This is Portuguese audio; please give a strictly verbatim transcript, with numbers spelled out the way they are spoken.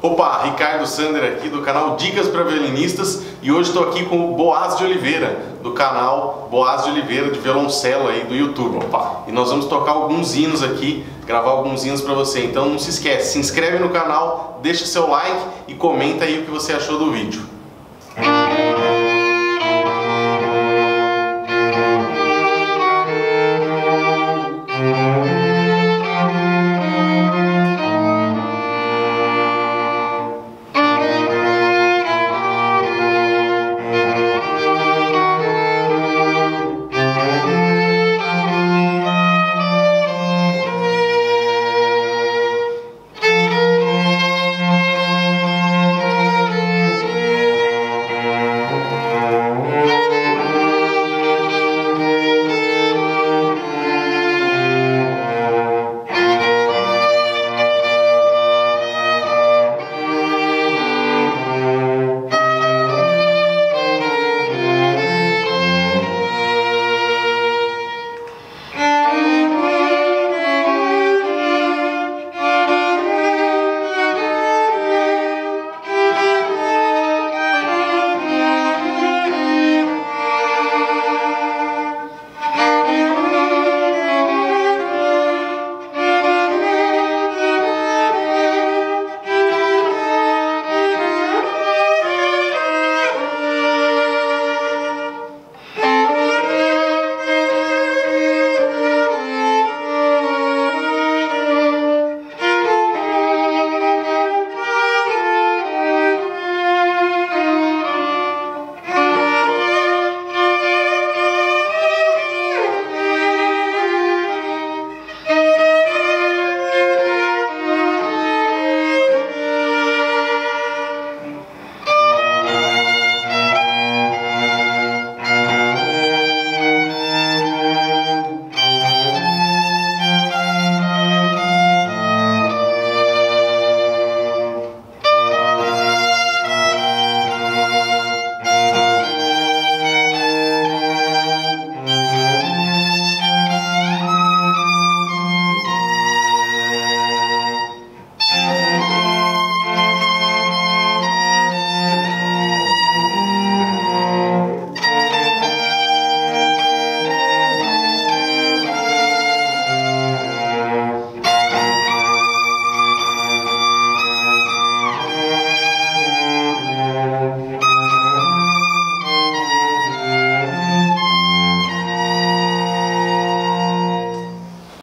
Opa, Ricardo Sander aqui do canal Dicas para Violinistas e hoje estou aqui com o Boaz de Oliveira, do canal Boaz de Oliveira de violoncelo aí do YouTube. Opa. E nós vamos tocar alguns hinos aqui, gravar alguns hinos para você, então não se esquece, se inscreve no canal, deixa seu like e comenta aí o que você achou do vídeo.